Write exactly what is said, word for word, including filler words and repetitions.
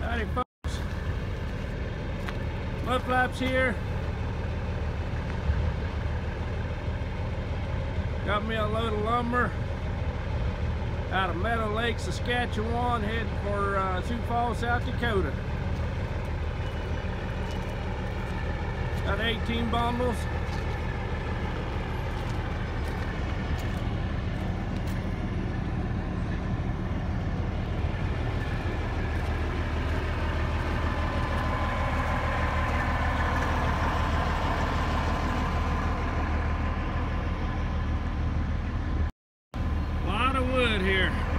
Howdy folks, Mud Flaps here. Got me a load of lumber out of Meadow Lake, Saskatchewan, heading for uh, Sioux Falls, South Dakota. Got eighteen bundles. A lot of wood here.